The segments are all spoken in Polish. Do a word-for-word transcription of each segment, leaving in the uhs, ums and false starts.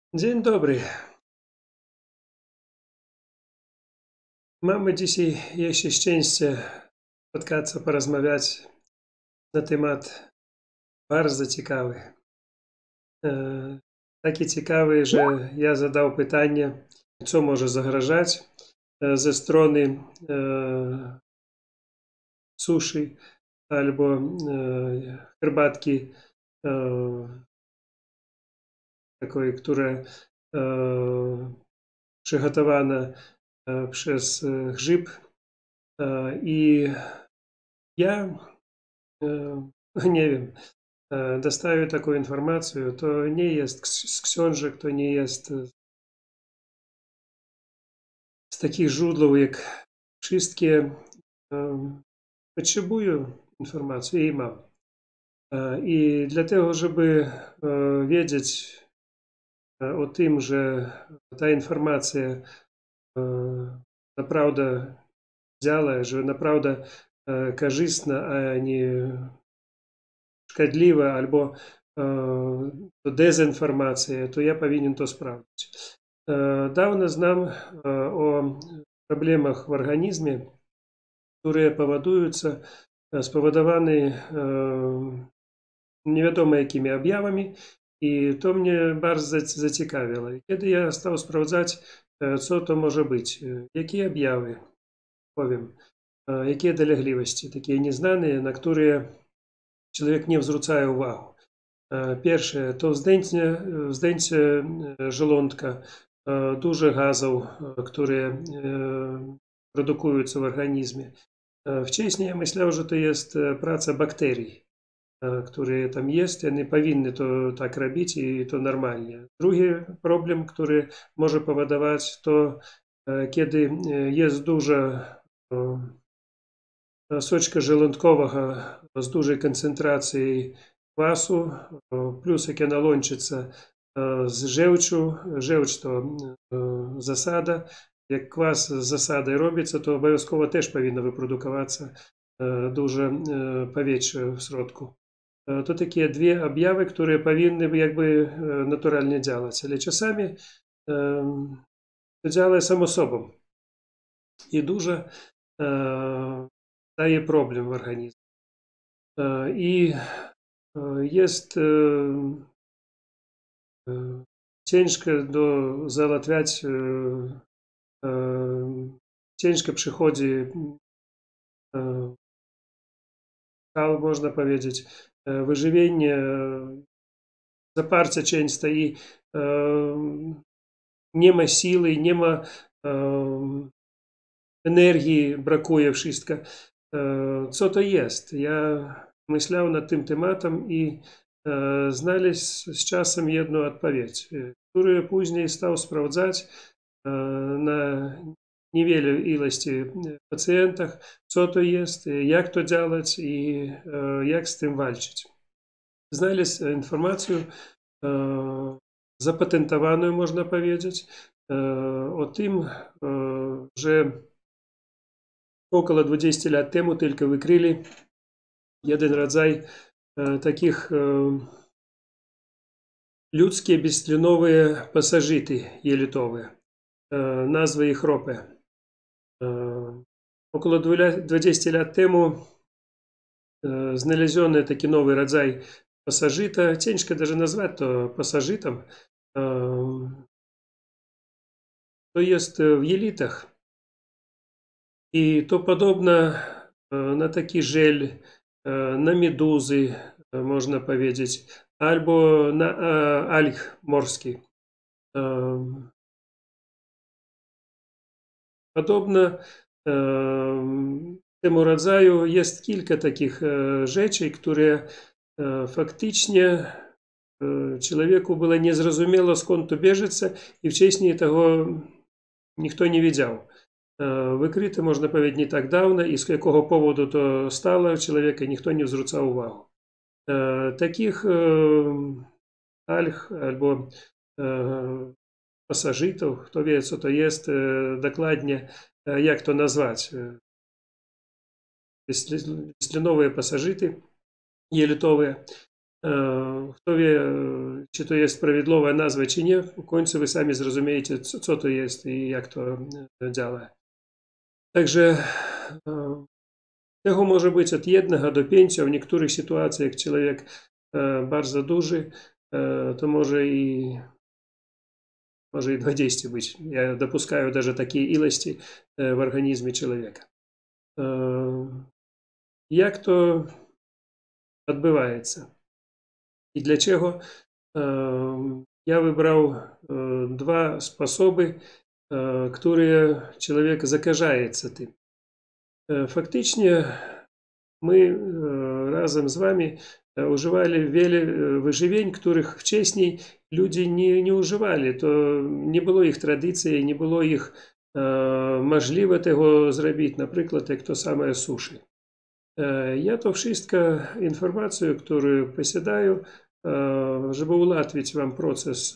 Dzień dobry. Mamy dzisiaj jeszcze szczęście spotkać, porozmawiać na temat bardzo ciekawy. E, taki ciekawy, że ja zadał pytanie, co może zagrażać e, ze strony e, sushi albo e, herbatki e, takiej, która e, przygotowana e, przez e, grzyb. E, I ja e, nie wiem, e, dostaję taką informację. To nie jest z książek, to nie jest z takich źródeł, jak wszystkie. E, Potrzebuję informacji i mam. E, I dlatego, żeby e, wiedzieć e, o tym, że ta informacja e, naprawdę działa, że naprawdę e, korzystna, a nie szkodliwa albo e, dezinformacja, to ja powinien to sprawdzić. E, Dawno znam e, o problemach w organizmie, które powodują, spowodowane e, nie wiadomo jakimi objawami, i to mnie bardzo zaciekawiło. Kiedy ja stał sprawdzać, e, co to może być, e, jakie objawy, powiem, e, jakie dolegliwości, takie nieznane, na które człowiek nie zwraca uwagi. Pierwsze to zdjęcie, zdjęcie żołądka, dużo gazów, które produkują w organizmie. Wcześniej ja myślał, że to jest praca bakterii, które tam jest, one powinny to tak robić i to normalnie. Drugi problem, który może powodować, to kiedy jest dużo soczka żołądkowego z dużej koncentracją kwasu, plus jak ona łączyться z żółcią. Żółć to zasada. Jak kwas z zasady robiться, to obowiązkowo też powinno wyprodukować dużo powietrza w środku. To takie dwie objawy, które powinny jakby naturalnie działać, ale czasami to działa samo sobą i dużo daje problem w organizmie. I jest ciężko do załatwiać, ciężko przychodzi, można powiedzieć, wyżywienie, zaparcie często i nie ma siły, nie ma energii, brakuje wszystko. Co to jest? Ja myślał nad tym tematem i znalazł z czasem jedną odpowiedź, którą później stał sprawdzać na niewiele ilości pacjentach, co to jest, jak to działać i jak z tym walczyć. Znalazł informację zapatentowaną, można powiedzieć, o tym, że około dwadzieścia lat temu tylko wykryli jeden rodzaj takich ludzkie beztlenowe pasożyty jelitowe. Nazwa ich ropę. Około dwadzieścia lat temu znaleziono taki nowy rodzaj pasożyta. Ciężko даже nazwać to pasożytem. To jest w jelitach. I to podobno na taki żel, na meduzy, można powiedzieć, albo na alg morski. Podobno temu rodzaju jest kilka takich rzeczy, które faktycznie człowieku było niezrozumiałe, skąd to bierzecie, i wcześniej tego nikt nie wiedział. Wykryte, można powiedzieć, nie tak dawno, i z jakiego powodu to stało, człowieka nikt nie zwracał uwagi. Takich alg albo pasożytów, kto wie, co to jest dokładnie, jak to nazwać. Beztlenowe pasożyty jelitowe. Хто wie, czy to jest prawidłowa nazwa, czy nie, w końcu wy sami zrozumiecie, co, co to jest i jak to działa. Także tego może być od jednego do pięciu, a w niektórych sytuacjach, jak człowiek bardzo duży, to może i może i dwadzieścia być. Ja dopuszczaję даже takiej ilości w organizmie człowieka. Jak to odbywaється? I dlaczego ja wybrał dwa sposoby, które człowiek zakażaje tym. Faktycznie my razem z wami używali wiele wyżywień, których wcześniej ludzie nie, nie używali. To nie było ich tradycji, nie było ich możliwe tego zrobić, na przykład jak to same sushi. Ja to wszystko informację, którą posiadaję, żeby ułatwić wam proces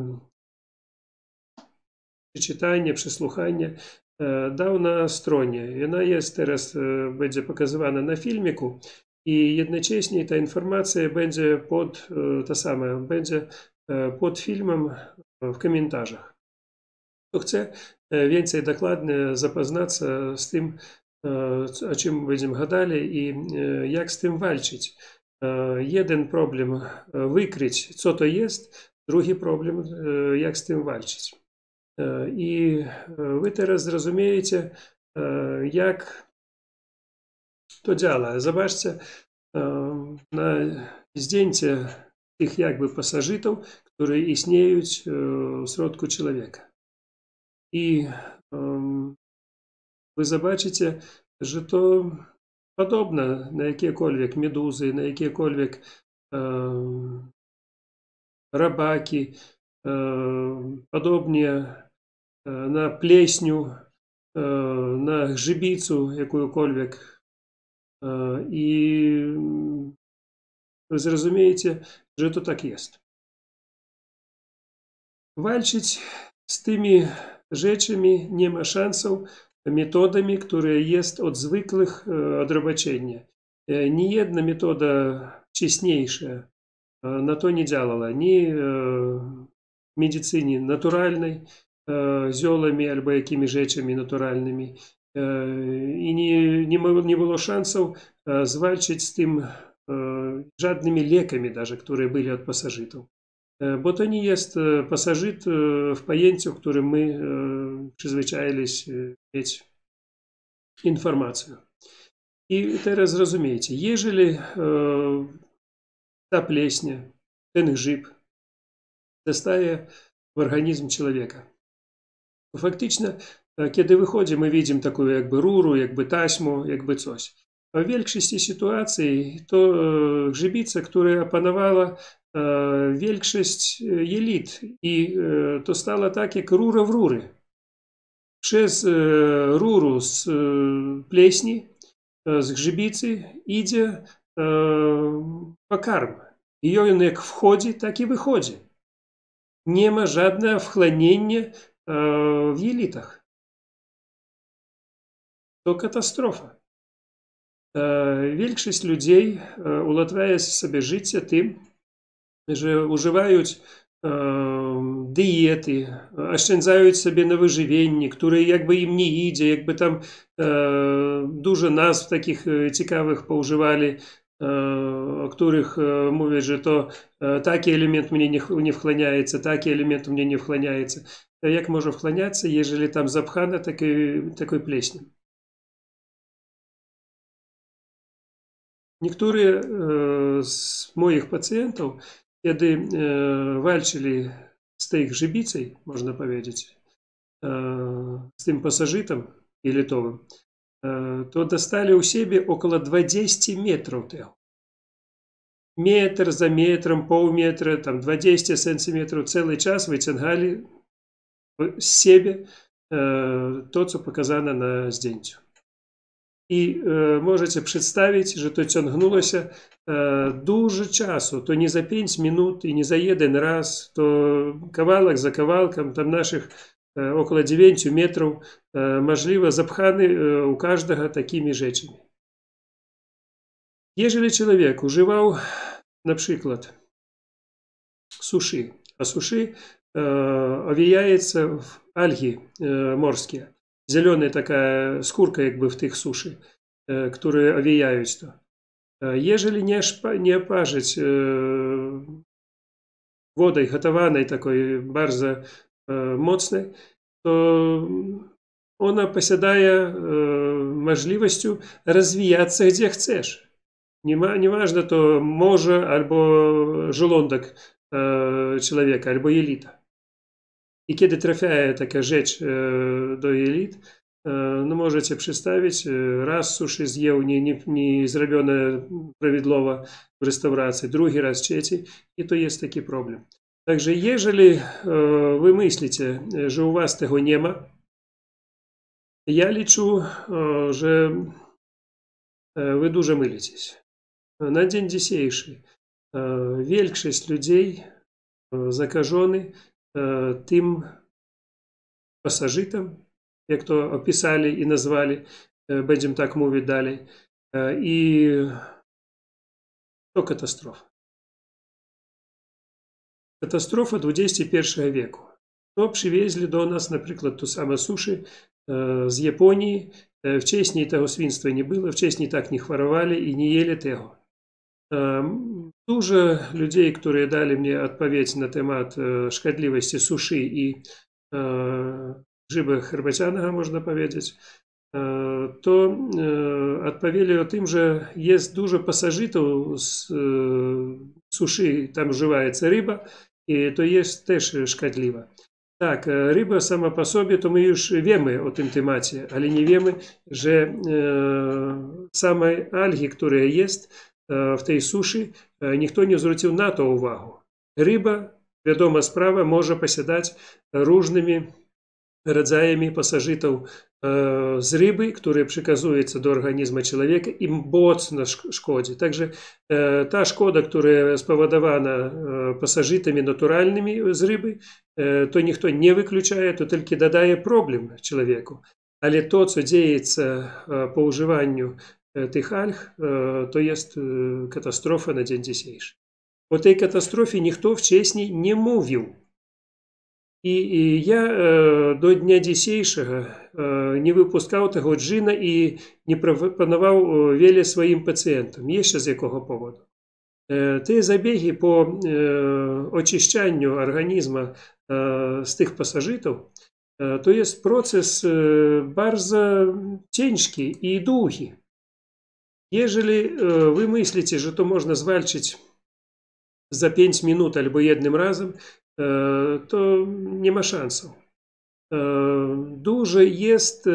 przeczytania, przesłuchania, dał na stronie. Ona jest teraz, będzie pokazywana na filmiku i jednocześnie ta informacja będzie pod, ta sama, będzie pod filmem w komentarzach. Kto chce więcej dokładnie zapoznać z tym, o czym będziemy gadali i jak z tym walczyć. Jeden problem wykryć, co to jest, drugi problem, jak z tym walczyć. I wy teraz zrozumiecie, jak to działa. Zobaczcie na zdjęcie tych jakby pasażerów, które istnieją w środku człowieka. I wy zobaczycie, że to podobne na jakiekolwiek meduzy, na jakiekolwiek rabaki, podobnie na pleśniu, na grzybicу jakąkolwiek. I wy zrozumiecie, że to tak jest. Walczyć z tymi rzeczami nie ma szansu metodami, które jest od zwykłych odrobaczenia. Ni jedna metoda wcześniejsza na to nie działała, ni w medycynie naturalnej, ziołami albo jakimiś rzeczami naturalnymi. I nie, nie, nie było szansów zwalczyć z tym żadnymi lekami, даже, które byli od pasożytów. Bo to nie jest pasożyt w pojęciu, w którym my przyzwyczailiśmy mieć informację. I teraz zrozumiecie, jeżeli ta pleśnia, ten grzyb dostaje w organizm człowieka, to faktycznie, kiedy wychodzi, my widzimy taką jakby rurę, jakby taśmę, jakby coś. A w większości sytuacji to grzybica, która opanowała większość jelit i to stało tak jak rura w rury. Przez rurę z pleśni, z grzybicy idzie pokarm. I on jak wchodzi, tak i wychodzi. Nie ma żadnego wchłaniania w jelitach. To katastrofa. Większość ludzi ułatwia sobie życie tym, że używają diety, oszczędzają sobie na wyżywienie, które jakby im nie idzie, jakby tam dużo nazw takich ciekawych poużywali, o których mówię, że to taki element mnie nie, nie wchłaniaється, taki element mnie nie wchłaniaється. Jak może wchłaniаться, jeżeli tam zapchane takiej, takiej pleśni? Niektórzy z moich pacjentów, kiedy walczyli z tej grzybicą, można powiedzieć, z tym pasożytem jelitowym, to dostali u siebie około dwadzieścia metrów tego. Metr za metrem, pół metra, tam dwadzieścia centymetrów, cały czas wyciągali z siebie to, co pokazane na zdjęciu. I e, możecie przedstawić, że to ciągnęło się e, dużo czasu. To nie za pięć minut i nie za jeden raz. To kawałek za kawałkiem, tam naszych e, około dziewięć metrów, e, możliwe zapchany e, u każdego takimi rzeczami. Jeżeli człowiek używał наприклад, суши. А суши овіяється в альги морские. Зеленая такая скурка якби в тих суши, которые овіяють то. Ежели не, шпа, не опажить водой готованной такой bardzo mocnej, то ona посядає możliwością rozwijаться gdzie chcesz. Nie, ma, nie ważne to morze albo żołądek człowieka, albo jelita. I kiedy trafia taka rzecz do jelit, no możecie przedstawić, raz sushi zjał nie, nie, nie zrobione prawidłowo w restauracji, drugi raz, trzeci i to jest taki problem. Także jeżeli wy myślicie, że u was tego nie ma, ja liczę, że wy dużo mylicie. Na dzień dzisiejszy większość ludzi zakażony tym pasażytom, jak to opisali i nazwali, będziemy tak mówić dalej, i to katastrofa. Katastrofa dwudziestego pierwszego wieku. To przywieźli do nas, na przykład, to samo sushi z Japonii. Wcześniej tego świństwa nie było, wcześniej tak nie chorowali i nie jeli tego. Dużo ludzi, którzy dali mnie odpowiedź na temat szkodliwości sushi i grzyba herbacianego, można powiedzieć, to odpowiedzieli o tym, że jest dużo pasożytów z sushi, tam używaється ryba i to jest też szkodliwe. Tak, ryba sama po sobie, to my już wiemy o tym temacie, ale nie wiemy, że same algi, które jest w tej sushi, ніхто nie zwrócił na to uwagę. Ryba, wiadoma sprawa, może posiadać różnymi rodzajami pasożytów z ryby, które przekazują do organizmu człowieka i mocno szkodzi. Także ta szkoda, która jest spowodowana pasożytami naturalnymi z ryby, to ніхто nie wyklucza, to tylko dodaje problem człowieku. Ale to, co dzieje się po używaniu tych alg, to jest katastrofa na dzień dzisiejszy. O tej katastrofie nikt wcześniej nie mówił. I, I ja do dnia dzisiejszego nie wypuszczał tego dżyna i nie proponował wiele swoim pacjentom. Jeszcze z jakiego powodu? Te zabiegi po oczyszczaniu organizmu z tych pasożytów to jest proces bardzo ciężki i długi. Jeżeli wy myślicie, że to można zwalczyć za pięć minut albo jednym razem, to nie ma szans. Dużo jest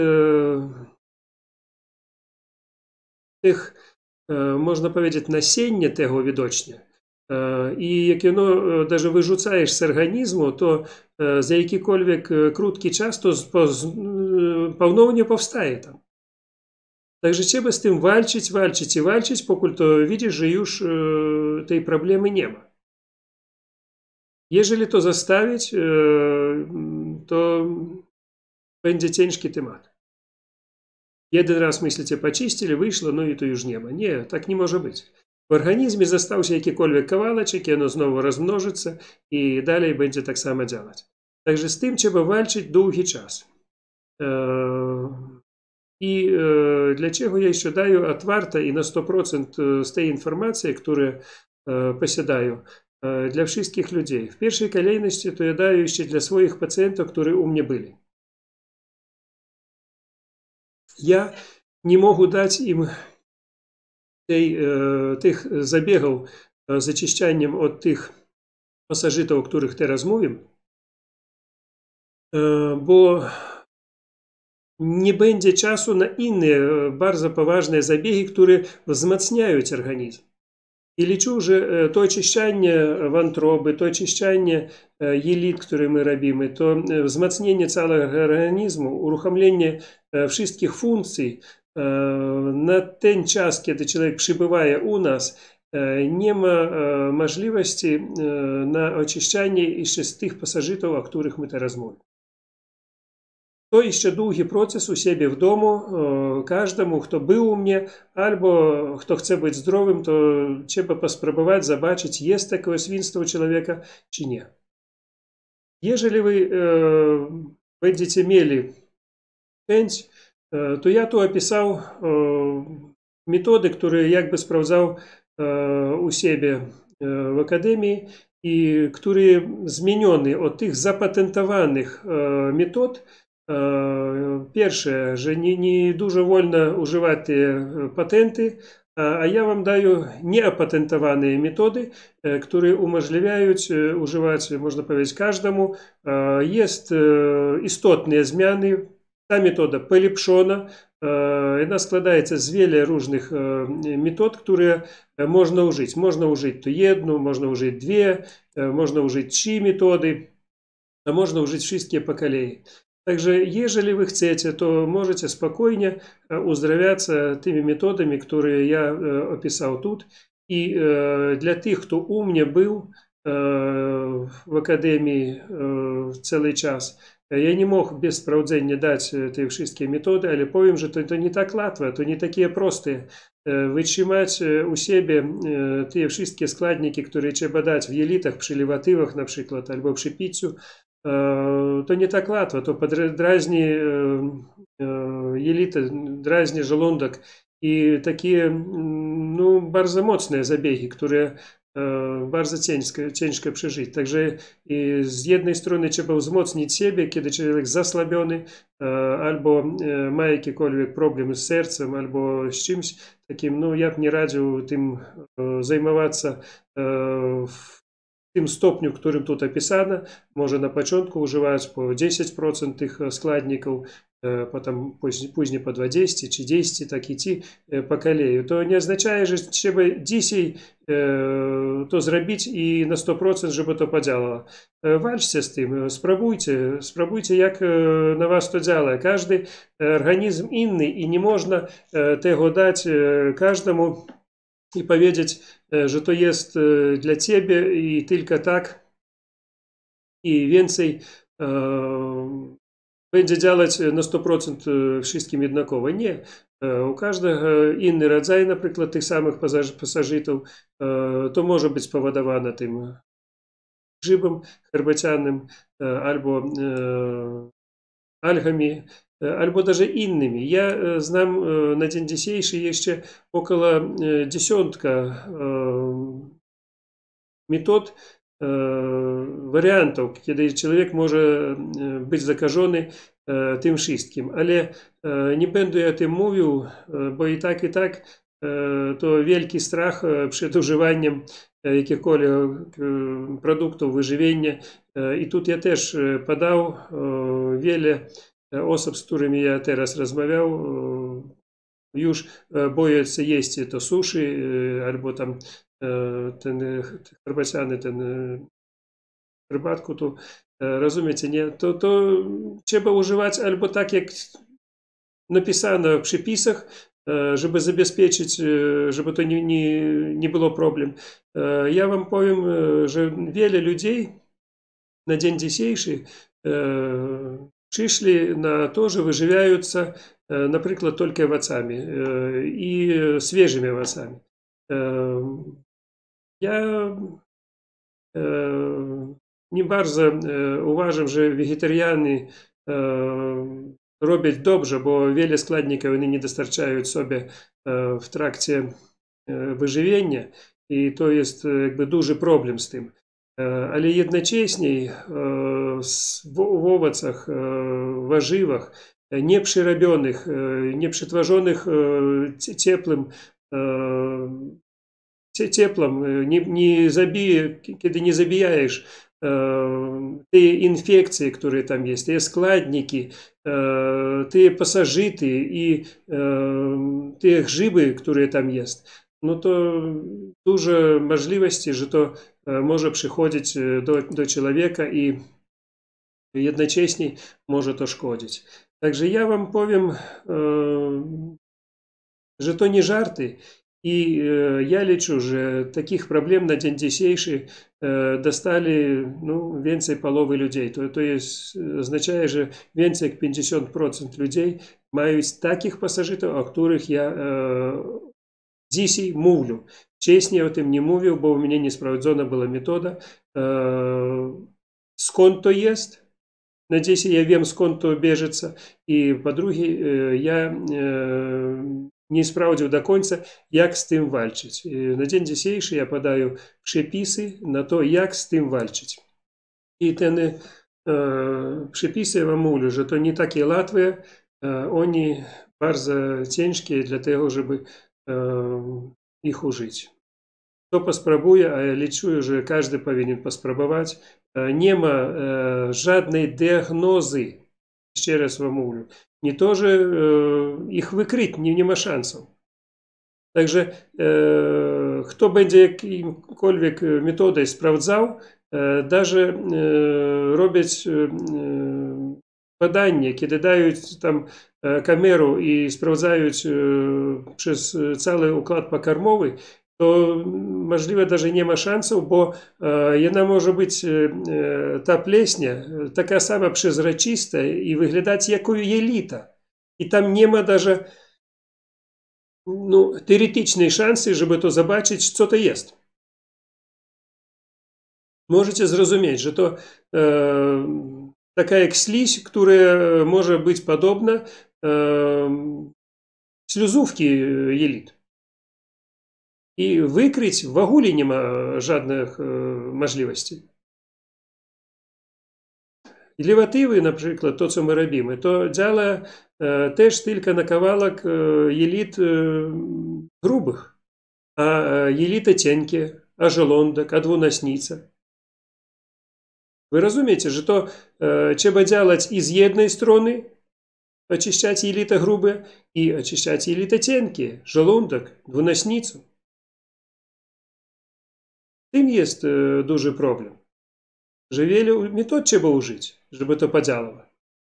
tych, można powiedzieć, nasienia tego widocznie. I jak ono nawet wyrzucajesz z organizmu, to za jakikolwiek krótki czas to ponownie powstaje tam. Także trzeba z tym walczyć, walczyć i walczyć, póki to widzisz, że już tej problemy nie ma. Jeżeli to zostawić, to będzie ciężki temat. Jeden raz myślicie, poczyścili, wyszło, no i to już nie ma. Nie, tak nie może być. W organizmie został się jakikolwiek kawałeczek, i ono znowu rozmnożyться i dalej będzie tak samo działać. Także z tym trzeba walczyć długi czas. I dlaczego ja jeszcze daję otwarte i na sto procent z tej informacji, które posiadają, dla wszystkich ludzi. W pierwszej kolejności to ja daję jeszcze dla swoich pacjentów, którzy u mnie byli. Ja nie mogę dać im tej, tych zabiegów z oczyszczaniem od tych pasożytów, o których teraz mówię, bo nie będzie czasu na inne bardzo poważne zabiegi, które wzmacniają organizm. I liczę, że to oczyszczanie wątroby, to oczyszczanie jelit, które my robimy, to wzmacnianie całego organizmu, uruchomienie wszystkich funkcji na ten czas, kiedy człowiek przybywa u nas, nie ma możliwości na oczyszczanie jeszcze z tych pasożytów, o których my teraz mówimy. To jeszcze długi proces u siebie w domu. Każdemu, kto był u mnie, albo kto chce być zdrowym, to trzeba spróbować zobaczyć, jest takie świństwo u człowieka, czy nie. Jeżeli wy będziecie mieli chęć, to ja tu opisał metody, które jakby sprawdzał u siebie w akademii i które zmienione od tych zapatentowanych metod. Pierwsze, że nie, nie дуже wolno używać te patenty, a ja wam daję nieopatentowane metody, które umożliwiają używać, można powiedzieć, każdemu. Jest istotne zmiany. Ta metoda polepszona. Она складається з wiele różnych metod, które można użyć. Można użyć to jedną, można użyć dwie, można użyć trzy metody, a można użyć wszystkie po kolei. Także, jeżeli wy chcecie, to możecie spokojnie uzdrawiаться tymi metodami, które я описал тут. I dla tych, kto u mnie był w akademii cały czas, ja nie mógł bez sprawdzenia dać te wszystkie metody, ale powiem, że to, to nie tak łatwo, to nie takie proste. Wytrzymać u siebie te wszystkie składniki, które trzeba dać w jelitach, przy lewatywach na przykład, albo przy piciu, to nie tak łatwo, to drażni jelita, drażni żołądek i takie no, bardzo mocne zabiegi, które bardzo ciężko, ciężko przeżyć. Także z jednej strony trzeba wzmocnić siebie, kiedy człowiek zasłabiony, albo ma jakikolwiek problem z sercem, albo z czymś takim, no ja bym nie radził tym zajmować w tym stopniu, którym тут opisano. Może na początku używać po dziesięć procent tych składników, potem później po dwadzieścia, trzydzieści, tak idти po kolei. To nie oznacza, że trzeba dzisiaj to zrobić i na sto procent, żeby to podziałało. Walczcie z tym, spróbujcie, spróbujcie, jak na was to działa. Każdy organizm inny i nie można tego dać każdemu i powiedzieć, że to jest dla ciebie i tylko tak i więcej będzie działać na sto procent wszystkim jednakowo. Nie. U każdego inny rodzaj, na przykład tych samych pasożytów, to może być spowodowane tym grzybem herbacianym albo algami, albo даже innymi. Ja znam na dzień dzisiejszy jeszcze około dziesiątka metod, wariantów, kiedy człowiek może być zakażony tym wszystkim. Ale nie będę o tym mówił, bo i tak, i tak to wielki strach przed używaniem jakichkolwiek produktów wyżywienia. I тут ja też podał wiele osób, z którymi ja teraz rozmawiał, już boją się jeść to sushi, albo tam ten herbaciany, ten herbatku, to rozumiecie, nie? To, to trzeba używać albo tak, jak napisano w przepisach, żeby zabezpieczyć, żeby to nie, nie, nie było problem. Ja wam powiem, że wiele ludzi na dzień dzisiejszy przyszli na to, że wyżywiаются, na przykład, tylko owocami i świeżymi owocami. Ja nie bardzo uważam, że wegetarianie robią dobrze, bo wiele składników oni nie dostarczają sobie w trakcie wyżywienia i to jest jakby duży problem z tym. Ale jednocześnie w owocach, warzywach, nieprzerobionych, nieprzetworzonych ciepłym, ciepłem, nie, nie zabije, kiedy nie zabijаешь te infekcje, które tam jest, te składniki, te pasożyty i te grzyby, które tam jest, no to dużo możliwości, że to może przychodzić do, do człowieka i jednocześnie może to szkodzić. Także ja wam powiem, że to nie żarty. І я лічу, że таких праблем на дзень дзейший дасталі ну, więcej паловы людзей. То, то есть азначае, że więcej jak pięćdziesiąt procent людзей маюць такіх пасажытаў, о których я дзісей мовлю. Вчесней о тым не мовіў, бо ў мяне не спраўдзона была метода. Сконд то jest? Надеюсь, я wiem, skąd to bierzется. I po drugie, ja nie sprawdził do końca, jak z tym walczyć. Na dzień dzisiejszy ja podaję przepisy na to, jak z tym walczyć. I te e, przepisy, ja wam mówię, że to nie takie łatwe, e, oni bardzo ciężkie dla tego, żeby e, ich użyć. Kto pospróbuje, a ja liczę, że każdy powinien pospróbować, nie ma e, żadnej diagnozy, jeszcze raz wam mówię. Nie to, że e, ich wykryć nie, nie ma szansą. Także e, kto będzie jakimkolwiek metodą sprawdzał, e, даже e, robić e, badanie, kiedy dają tam e, kamerę i sprawdzają e, przez cały układ pokarmowy, to możliwe даже nie ma szansów, bo ona może być, ta pleśnia, taka sama przezroczysta i wyglądać jak jelita. I tam nie ma даже no, teoretycznej szansy, żeby to zobaczyć, co to jest. Możecie zrozumieć, że to e, taka jak śliź, która może być podobna e, śluzówki jelit. I wykryć w ogóle nie ma żadnych e, możliwości. Lewatywy, na przykład, to co my robimy, to działa e, też tylko na kawałek e, jelit e, grubych, a e, jelity cienkie, a żołądek, a dwunastnica. Вы разумеете, że to e, trzeba działać i z jednej strony, oczyszczać jelita grube i oczyszczać jelita cienkie, żołądek, dwunastnicę. Tym jest e, duży problem, że wiele metod trzeba użyć, żeby to podziałało.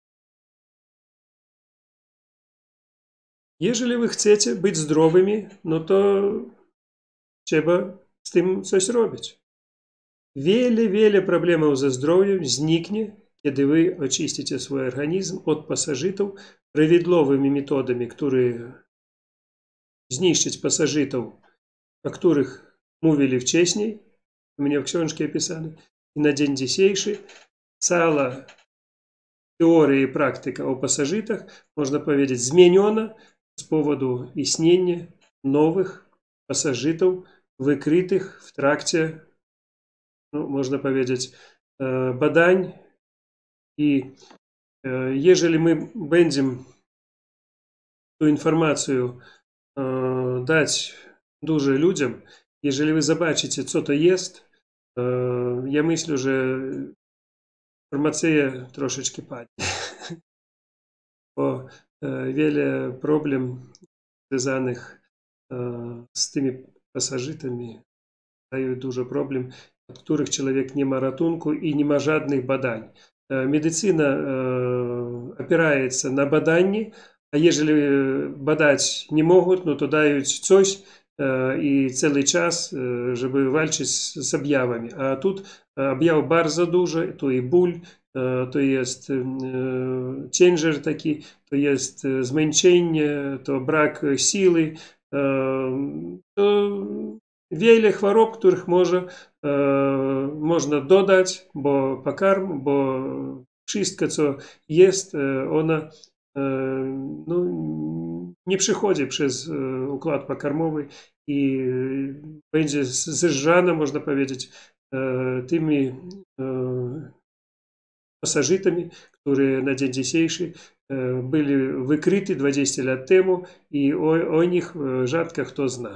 Jeżeli wy chcecie być zdrowymi, no to trzeba z tym coś robić. Wiele, wiele problemów ze zdrowiem zniknie, kiedy wy oczyścicie swój organizm od pasożytów prawidłowymi metodami, które zniszczyć pasożytów, o których mówili wcześniej. У меня в książce opisane. I na dzień dzisiejszy cała teoria i praktyka o pasożytach, można powiedzieć, zmieniona z powodu istnienia nowych pasożytów wykrytych w trakcie, no, można powiedzieć, badań. I jeżeli my będziemy tę informację dać dużo ludziom, jeżeli wy zobaczycie, co to jest, ja myślę, że farmacja troszeczkę padnie. Bo wiele problem związanych z tymi pasożytami dają dużo problem, od których człowiek nie ma ratunku i nie ma żadnych badań. Medycyna opiera się na badaniu, a jeżeli badać nie mogą, no to dają coś, i cały czas, żeby walczyć z objawami. A tu objaw bardzo duży, to i ból, to jest ciężar taki, to jest zmęczenie, to brak siły, to wiele chorób, których może, można dodać, bo pokarm, bo wszystko, co jest, ona no, nie przychodzi przez układ pokarmowy i będzie zżana, można powiedzieć, tymi pasożytami, które na dzień dzisiejszy byli wykryte dwadzieścia lat temu i o, o nich rzadko kto zna.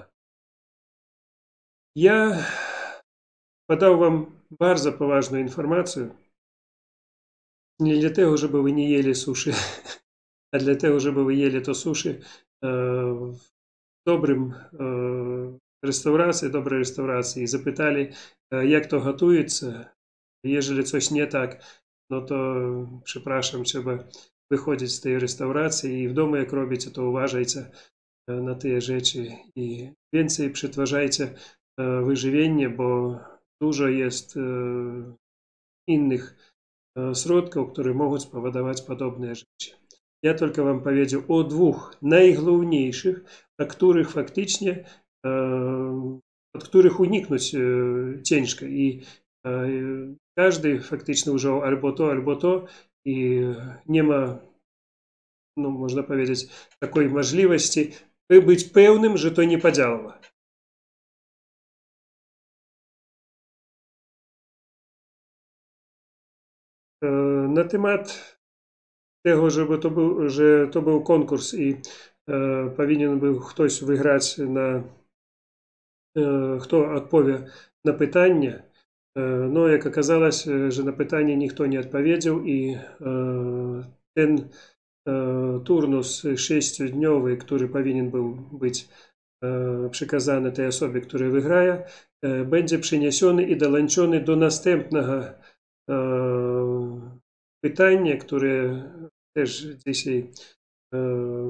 Ja podał wam bardzo poważną informację. Nie dlatego, żeby wy nie jeli sushi, a dlatego, żeby wy jeli to sushi w dobrym restauracji, dobrej restauracji i zapytali, jak to gotujecie. Jeżeli coś nie tak, no to przepraszam, trzeba wychodzić z tej restauracji i w domu jak robicie, to uważajcie. na te rzeczy i więcej przetwarzajcie wyżywienie, bo dużo jest innych środków, które mogą spowodować podobne rzeczy. Ja tylko wam powiedział o dwóch najgłówniejszych, o których faktycznie, od których uniknąć ciężko i każdy faktycznie użył albo to, albo to i nie ma, no można powiedzieć, takiej możliwości być pewnym, że to nie podziałało. Na temat tego, żeby to był, że to był konkurs i e, powinien był ktoś wygrać na, e, kto odpowie na pytanie. E, no, jak okazało się, że na pytanie nikt nie odpowiedział i e, ten e, turnus sześciodniowy, który powinien był być e, przekazany tej osobie, która wygraje, e, będzie przeniesiony i dołączony do następnego e, pytania, które też dzisiaj e,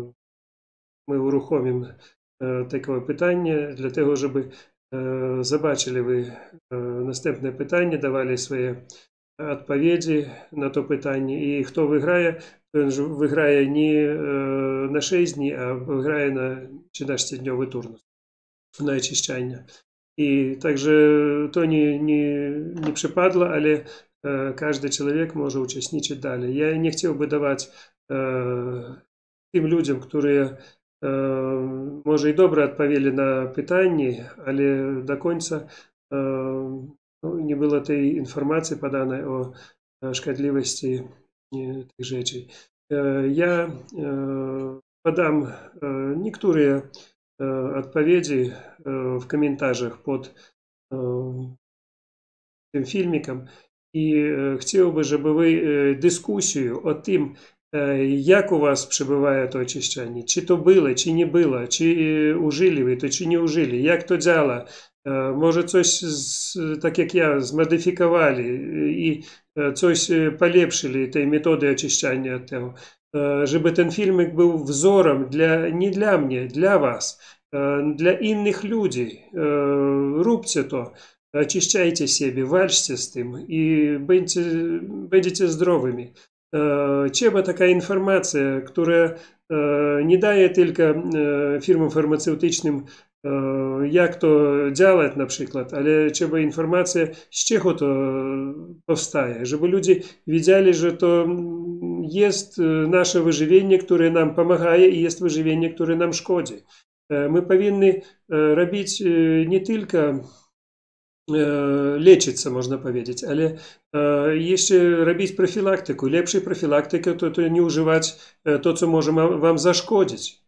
my uruchomimy e, takie pytanie, dlatego żeby e, zobaczyli wy e, następne pytanie, dawali swoje odpowiedzi na to pytanie i kto wygraje, to on wygraje nie e, na sześć dni, a wygraje na trzynaście-dniowy turnus na очищanie. I także to nie, nie, nie przypadło, ale każdy człowiek może uczestniczyć dalej. Ja nie chciałbym dawać e, tym ludziom, którzy e, może i dobrze odpowiedzieli na pytanie, ale do końca e, no, nie było tej informacji podanej o szkodliwości tych rzeczy. E, ja e, podam e, niektóre e, odpowiedzi e, w komentarzach pod e, tym filmikiem. I chciałbym, żeby wy dyskusję o tym, jak u was przebywa to oczyszczanie, czy to było, czy nie było, czy użyli wy to, czy nie użyli, jak to działa, może coś, tak jak ja, zmodyfikowali i coś polepszyli tej metody oczyszczania tego, żeby ten filmik był wzorem dla, nie dla mnie, dla was, dla innych ludzi. Róbcie to. Очищайте siebie, walczcie z tym i będziecie, będziecie zdrowymi. Trzeba taka informacja, która nie daje tylko firmom farmaceutycznym, jak to działać na przykład, ale trzeba informacja, z czego to powstaje, żeby ludzie wiedzieli, że to jest nasze wyżywienie, które nam pomaga i jest wyżywienie, które nam szkodzi. My powinni robić nie tylko leczyć, można powiedzieć, ale jeszcze robić profilaktykę. Lepszej profilaktyki to, to nie używać to, co może wam zaszkodzić.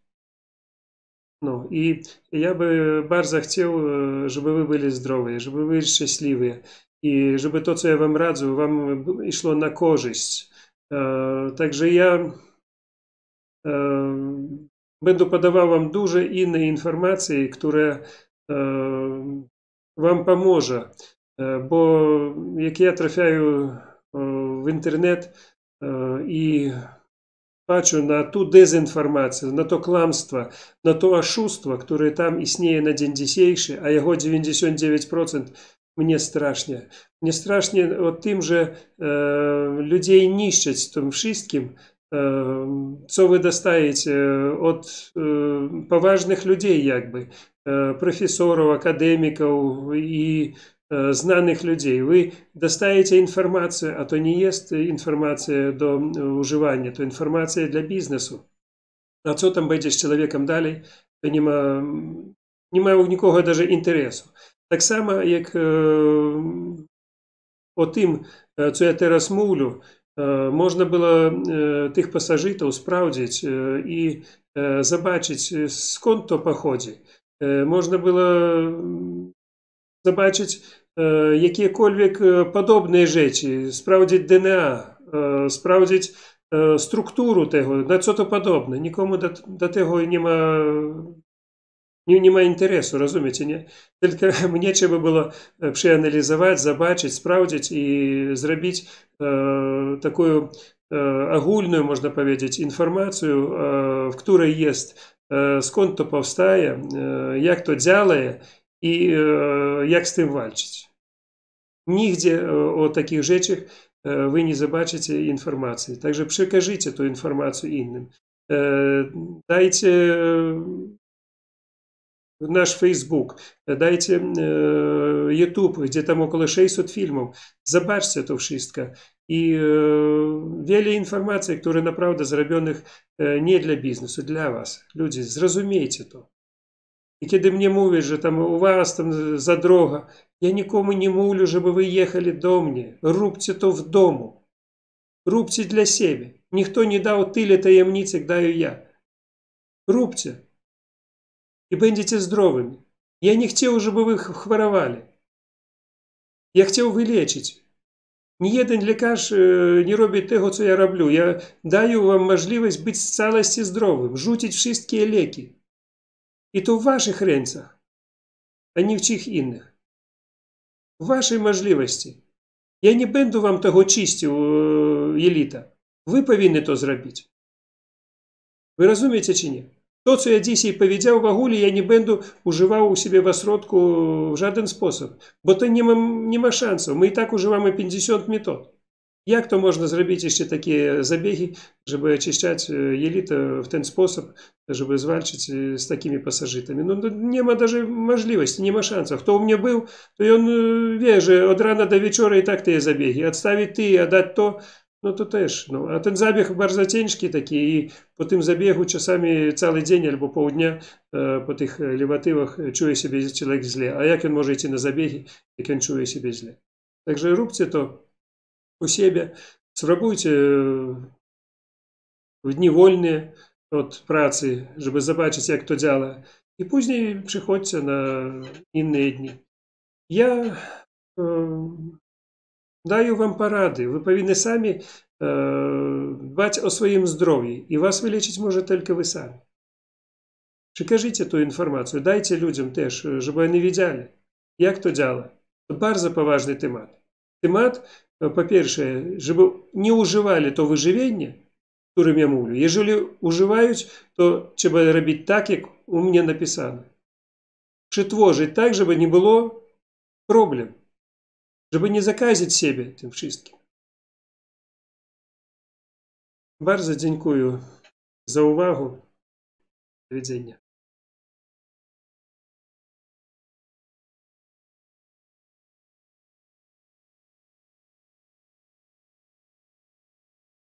No i ja by bardzo chciał, żeby wy byli zdrowi, żeby byli szczęśliwi i żeby to, co ja wam radzę, wam szło na korzyść. Także ja będę podawał wam dużo innych informacji, które wam pomoże, bo jak ja trafiаю w internet i patrzę na tu dezinformację, na to kłamstwo, na to oszustwo, które tam istnieje na dzień dzisiejszy, a jego dziewięćdziesiąt dziewięć procent, mnie strasznie. Mnie strasznie o tym, że e, ludzi niszczyć tym wszystkim, e, co wy dostajecie od e, poważnych ludzi jakby, e, profesorów, akademików i e, znanych ludzi. Wy dostajecie informację, a to nie jest informacja do używania, to informacja dla biznesu. A co tam będzie z człowiekiem dalej, to nie ma, nie ma u nikogo даже interesu. Tak samo jak e, o tym, co ja teraz mówię, e, można było e, tych pasażerów sprawdzić e, i e, zobaczyć, skąd to pochodzi. E, można było zobaczyć e, jakiekolwiek podobne rzeczy, sprawdzić D N A, e, sprawdzić e, strukturę tego, na co to podobne. Nikomu do, do tego nie ma Nie, nie ma interesu, rozumiecie, nie? Tylko mnie trzeba było przeanalizować, zobaczyć, sprawdzić i zrobić e, taką ogólną, można powiedzieć, informację, w której jest skąd to powstaje, jak to działa i jak z tym walczyć. Nigdzie o takich rzeczach wy nie zobaczycie informacji. Także przekażcie tę informację innym. Dajcie nasz Facebook, dajcie YouTube, gdzie tam około sześćset filmów. Zobaczcie to wszystko. I wiele informacji, które naprawdę zrobionych nie dla biznesu, dla was. Ludzie, zrozumiejcie to. I kiedy mnie mówisz, że tam u was tam za droga, ja nikomu nie mówię, żeby wy jechali do mnie. Róbcie to w domu. Róbcie dla siebie. Ніхто nie dał tyle tajemnic, jak daję ja. Róbcie. I będziecie zdrowymi. Ja nie chciał, żeby wy chorowali. Ja chciał wyleczyć. Ni jeden lekarz nie robi tego, co ja robię. Ja daję wam możliwość być w całości zdrowym, rzucić wszystkie leki. I to w waszych rękach, a nie w czych innych. W waszej możliwości. Ja nie będę wam tego czyścił, jelita. Wy powinni to zrobić. Wy rozumiecie czy nie? To, co ja dzisiaj powiedział w ogóle, ja nie będę używał u siebie w ośrodku w żaden sposób, bo to nie ma, nie ma szansu. My i tak używamy pięćdziesiąt metod. Jak to można zrobić jeszcze takie zabiegi, żeby oczyszczać jelita w ten sposób, żeby zwalczyć z takimi pasożytami? No, nie ma даже możliwości, nie ma szans. Kto u mnie był, to on wie, że od rana do wieczora i tak te zabiegi. Odstawić ty, a dać to, no to też. No. A ten zabieg bardzo ciężki taki i po tym zabiegu czasami cały dzień albo pół dnia po tych lewatywach czuje się człowiek źle. A jak on może iść na zabiegi, jak on czuje się źle? Także róbcie to u siebie, spróbujcie w dni wolne od pracy, żeby zobaczyć, jak to działa. I później przychodźcie na inne dni. Ja daję wam porady. Wy powinni sami dbać o swoim zdrowiu i was wyleczyć może tylko wy sami. Przekażcie tę informację, dajcie ludziom też, żeby oni wiedzieli, jak to działa. To bardzo poważny temat. Temat, po pierwsze, żeby nie używali to wyżywienie, którym ja mówię. Jeżeli używają, to trzeba robić tak, jak u mnie napisano. Przetworzyć tak, żeby nie było problem. Żeby nie zakazić siebie tym wszystkim. Bardzo dziękuję za uwagę. Do widzenia.